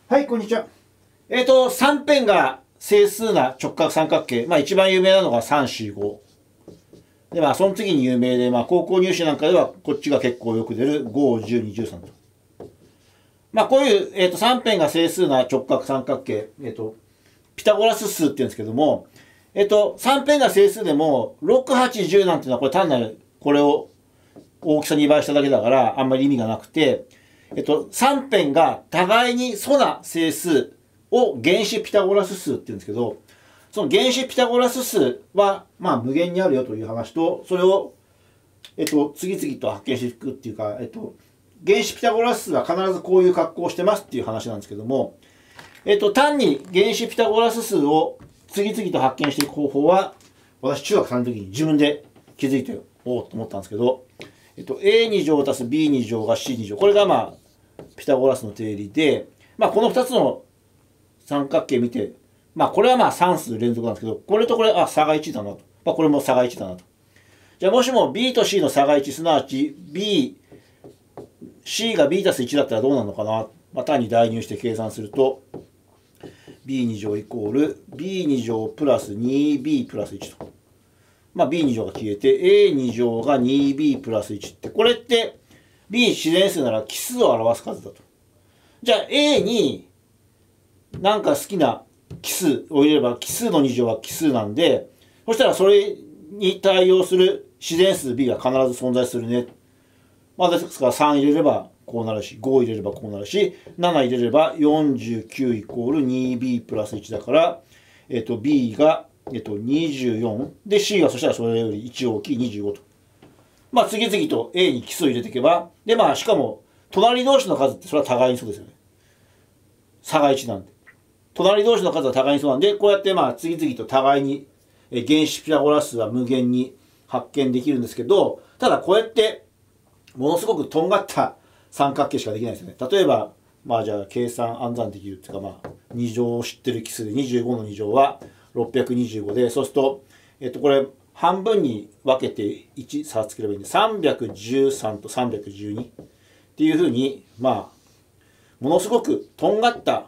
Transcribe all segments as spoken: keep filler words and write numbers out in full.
はい、こんにちは。えっ、と、さん辺が整数な直角三角形。まあ一番有名なのがさん、よん、ご。で、まあその次に有名で、まあ高校入試なんかではこっちが結構よく出るご、じゅうに、じゅうさんと。まあこういう、えっ、と、さん辺が整数な直角三角形。えっ、と、ピタゴラス数って言うんですけども、えっ、と、さん辺が整数でも、ろく、はち、じゅうなんていうのはこれ単なるこれを大きさに倍しただけだからあんまり意味がなくて、えっと、さん辺が互いに素な整数を原子ピタゴラス数って言うんですけど、その原子ピタゴラス数は、まあ無限にあるよという話と、それを、えっと、次々と発見していくっていうか、えっと、原子ピタゴラス数は必ずこういう格好をしてますっていう話なんですけども、えっと、単に原子ピタゴラス数を次々と発見していく方法は、私中学さんの時に自分で気づいておうと思ったんですけど、えっと、エーに乗足す ビーに乗が シーに乗。これがまあ、ピタゴラスの定理で、まあ、このふたつの三角形見て、まあ、これはまあさん数連続なんですけど、これとこれ、あ、差がいちだなと。まあ、これも差がいちだなと。じゃあ、もしも B と C の差がいち、すなわち B、C が B 足すいちだったらどうなるのかな。まあ、単に代入して計算すると、ビーに乗イコール ビーに乗プラス にビー プラスいちと。まあ、ビーに乗が消えて エーに乗が にビー プラスいちって、これって B 自然数なら奇数を表す数だと。じゃあ A になんか好きな奇数を入れれば奇数のに乗は奇数なんで、そしたらそれに対応する自然数 B が必ず存在するね。まあ、ですからさん入れればこうなるし、ご入れればこうなるし、なな入れればよんじゅうきゅうイコール にビー プラスいちだから、えっと B がえっと、にじゅうよん。で、C がそしたらそれよりいち大きいにじゅうごと。まあ、次々と A に奇数を入れていけば、で、まあ、しかも、隣同士の数ってそれは互いにそうですよね。差がいちなんで。隣同士の数は互いにそうなんで、こうやってまあ、次々と互いに、え原子ピタゴラ数は無限に発見できるんですけど、ただこうやって、ものすごくとんがった三角形しかできないですよね。例えば、まあじゃあ、計算暗算できるっていうか、まあ、に乗を知ってる奇数で、にじゅうごのに乗は、ろっぴゃくにじゅうごで、そうすると、えっと、これ、半分に分けていち差をつければいいんで、さんびゃくじゅうさんとさんびゃくじゅうにっていうふうに、まあ、ものすごくとんがった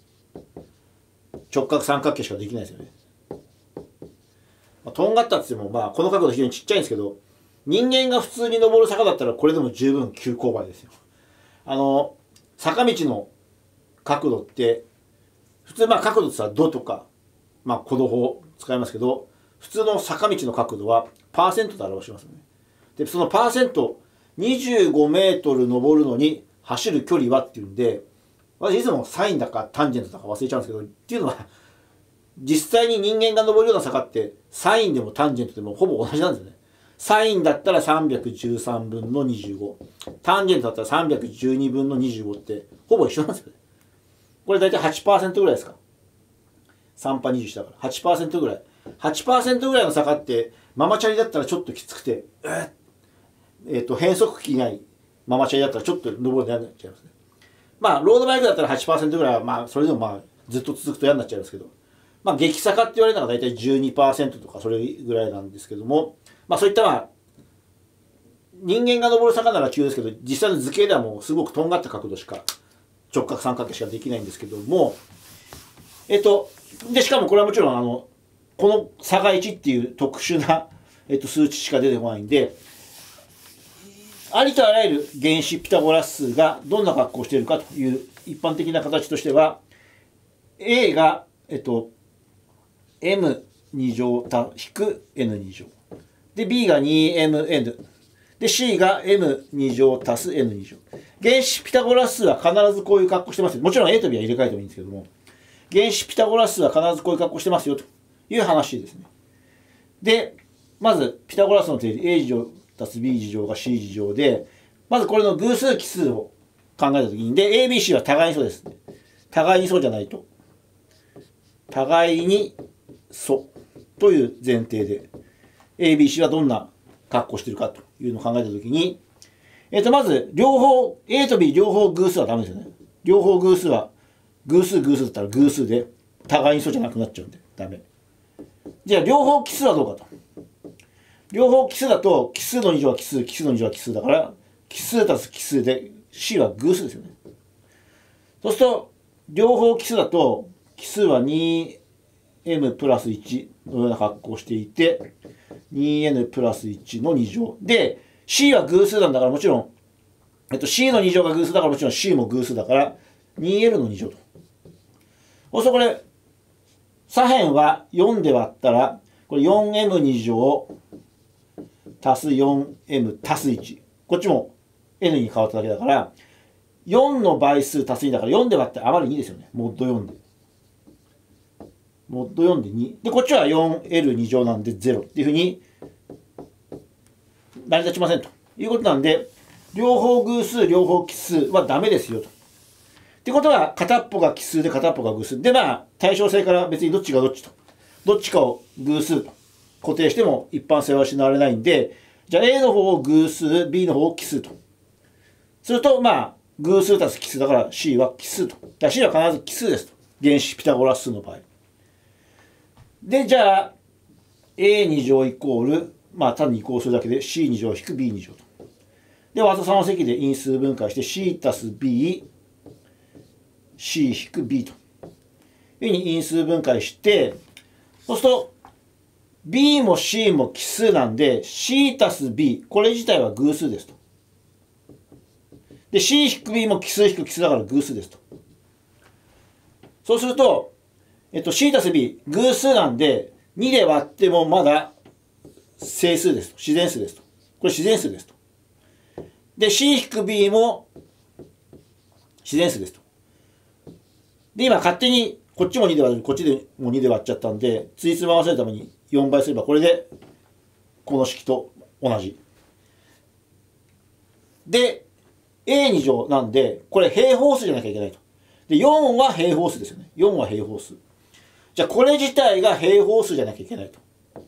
直角三角形しかできないですよね。まあ、とんがったって言っても、まあ、この角度非常にちっちゃいんですけど、人間が普通に登る坂だったらこれでも十分急勾配ですよ。あの、坂道の角度って、普通まあ角度ってさ、度とか、まあ、弧度法使いますけど、普通の坂道の角度はパーセントで表しますよね。で、そのパーセント、にじゅうごメートル登るのに走る距離はっていうんで、私いつもサインだかタンジェントだか忘れちゃうんですけど、っていうのは、実際に人間が登るような坂って、サインでもタンジェントでもほぼ同じなんですよね。サインだったらさんびゃくじゅうさんぶんのにじゅうご。タンジェントだったらさんびゃくじゅうにぶんのにじゅうごって、ほぼ一緒なんですよね。これ大体 はちパーセント ぐらいですか。さんパにじゅういちだから はちパーセント ぐらい はちパーセント ぐらいの坂ってママチャリだったらちょっときつくてえっ、ー、と変速機ないママチャリだったらちょっと登るの嫌になっちゃいますね。まあロードバイクだったら はちパーセント ぐらいはまあそれでもまあずっと続くと嫌になっちゃいますけど、まあ激坂って言われるのが大体 じゅうにパーセント とかそれぐらいなんですけども、まあそういったまあ人間が登る坂なら急ですけど、実際の図形ではもうすごくとんがった角度しか直角三角形しかできないんですけども、えっとで、しかもこれはもちろん、あの、この差がいちっていう特殊な、えっと、数値しか出てこないんで、ありとあらゆる原子ピタゴラス数がどんな格好をしているかという一般的な形としては、A が、えっと、エムに乗た引く エヌに乗。で、B が にエムエヌ。で、C が エムに乗足す エヌに乗。原子ピタゴラス数は必ずこういう格好してます。もちろん A と B は入れ替えてもいいんですけども、原子ピタゴラス数は必ずこういう格好してますよという話ですね。で、まずピタゴラスの定理 A 乗足す B 乗が C 乗で、まずこれの偶数奇数を考えたときに、で、エービーシー は互いにそうです。互いにそうじゃないと。互いにそうという前提で、エービーシー はどんな格好してるかというのを考えたときに、えっと、まず、両方、A と B 両方偶数はダメですよね。両方偶数は偶数偶数だったら偶数で互いにそうじゃなくなっちゃうんでダメ。じゃあ両方奇数はどうかと。両方奇数だと奇数のに乗は奇数、奇数のに乗は奇数だから奇数足す奇数で C は偶数ですよね。そうすると両方奇数だと、奇数は にエム プラスいちのような格好をしていて、にエヌ プラスいちのに乗。で、C は偶数なんだからもちろん、えっと、C のに乗が偶数だからもちろん C も偶数だから、にエル のに乗と。そうするとこれ、左辺はよんで割ったら、これ よんエムに 乗足す よんエム 足すいち。こっちも N に変わっただけだから、よんの倍数足すにだからよんで割って余るにですよね。モッドよんで。モッドよんでに。で、こっちは よんエルに 乗なんでゼロっていうふうに成り立ちませんということなんで、両方偶数、両方奇数はダメですよと。ってことは、片っぽが奇数で片っぽが偶数。で、まあ、対称性から別にどっちがどっちと。どっちかを偶数と固定しても一般性は失われないんで、じゃあ A の方を偶数、B の方を奇数と。すると、まあ、偶数足す奇数だから C は奇数と。だから C は必ず奇数ですと。原子ピタゴラス数の場合。で、じゃあ、A に乗イコール、まあ、単に移行するだけで C に乗引く B に乗と。で、技さんの積で因数分解して C 足す B、C 引く B と。いうふうに因数分解して、そうすると、B も C も奇数なんで、C 足す B、これ自体は偶数ですと。で、C 引く B も奇数引く奇数だから偶数ですと。そうすると、えっと、C 足す B、偶数なんで、にで割ってもまだ整数ですと。自然数ですと。これ自然数ですと。で、C 引く B も自然数ですと。で、今勝手にこっちもにで割る、こっちでもにで割っちゃったんで、ついつま合わせるためによんばいすれば、これでこの式と同じ。で、A に乗なんで、これ平方数じゃなきゃいけないと。で、よんは平方数ですよね。よんは平方数。じゃあこれ自体が平方数じゃなきゃいけないと。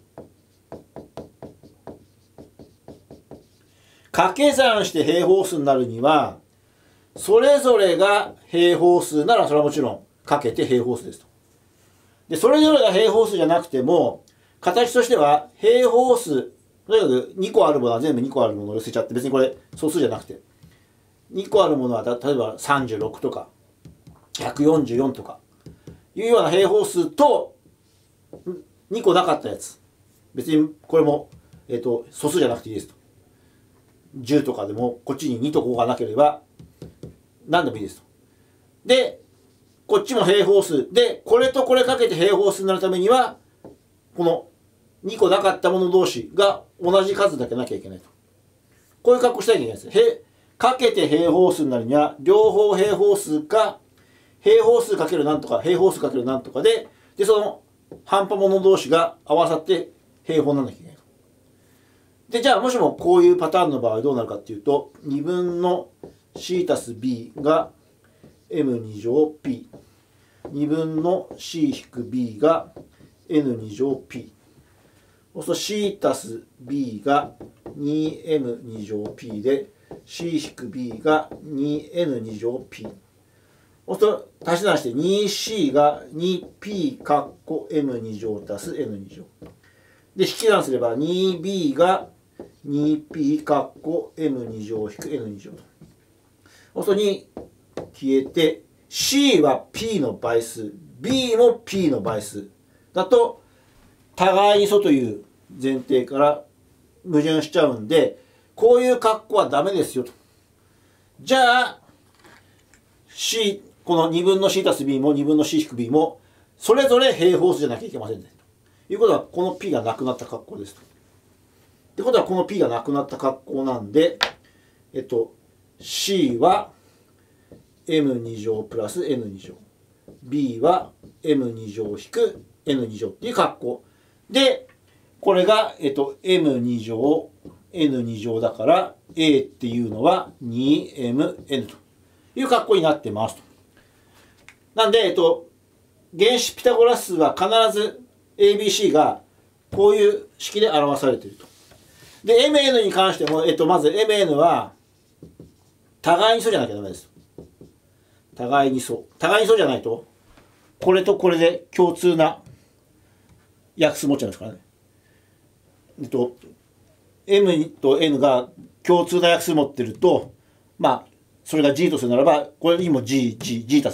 掛け算して平方数になるには、それぞれが平方数ならそれはもちろんかけて平方数ですと。で、それぞれが平方数じゃなくても、形としては平方数、とにかくにこあるものは全部にこあるものを寄せちゃって、別にこれ素数じゃなくて、にこあるものは例えばさんじゅうろくとかひゃくよんじゅうよんとかいうような平方数とにこなかったやつ。別にこれも、えっと、素数じゃなくていいですと。じゅうとかでもこっちににとごがなければ何でもいいですと。で、こっちも平方数で、これとこれかけて平方数になるためには、このにこなかったもの同士が同じ数だけなきゃいけないと。こういう格好しなきゃいけないです。へかけて平方数になるには、両方平方数か、平方数かけるなんとか、平方数かけるなんとかで、で、その半端もの同士が合わさって平方にならなきゃいけないと。で、じゃあもしもこういうパターンの場合どうなるかっていうと、にぶんの C 足す B が エムに 乗 P。にぶんの C 引く B が エヌに 乗 P。そうすると C 足す B が にエムに 乗 P で、C 引く B が にエヌに 乗 P。そうすると足し算して にシー が にピー かっこ エムに 乗足す エヌに 乗。で、引き算すれば にビー が にピー かっこ エムに 乗引く エヌに 乗。そうするとに消えて、C は P の倍数、B も P の倍数だと、互いに素という前提から矛盾しちゃうんで、こういう格好はダメですよと。じゃあ、C、このにぶんの C 足す B もにぶんの C 引く B も、それぞれ平方数じゃなきゃいけませんね。ということは、この P がなくなった格好ですと。ってことは、この P がなくなった格好なんで、えっと、C は エムに 乗プラス エヌに 乗。B は エムに 乗引く エヌに 乗っていう格好。で、これが、えっと、エムに 乗、エヌに 乗だから、A っていうのは にエムエヌ という格好になってますと。なんで、えっと、原子ピタゴラス数は必ず エービーシー がこういう式で表されていると。で、エムエヌ に関しても、えっと、まず エムエヌ は互いに素じゃなきゃダメです。互いに素。互いに素じゃないと、これとこれで共通な約数持っちゃいますからね。えっと、M と N が共通な約数持ってると、まあ、それが G とするならば、これにも G、G、G 足す G、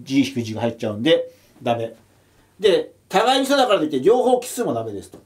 G-G が入っちゃうんでダメで、互いに素だからといって両方奇数もダメですと。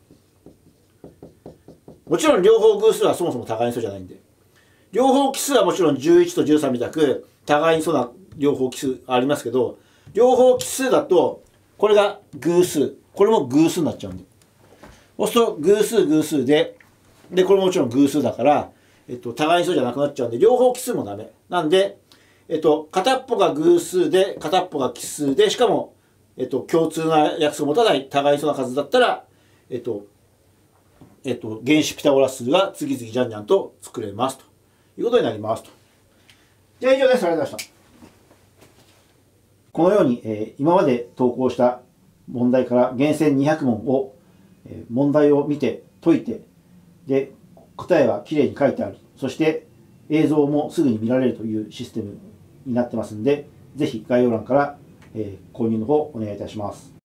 もちろん両方偶数はそもそも互いに素じゃないんで、両方奇数はもちろんじゅういちとじゅうさんみたく互いに素な両方奇数ありますけど、両方奇数だとこれが偶数、これも偶数になっちゃうんで、そうすると偶数偶数で、でこれももちろん偶数だから、えっと、互いに素じゃなくなっちゃうんで両方奇数もダメなんで、えっと、片っぽが偶数で片っぽが奇数で、しかも、えっと、共通な約束を持たない互いに素な数だったら、えっとえっと、原子ピタゴラス数が次々じゃんじゃんと作れますということになりますと。じゃあ以上です。ありがとうございました。このように、えー、今まで投稿した問題から厳選にひゃくもんを、えー、問題を見て解いて、で答えはきれいに書いてある、そして映像もすぐに見られるというシステムになってますんで、ぜひ概要欄から、えー、購入の方お願いいたします。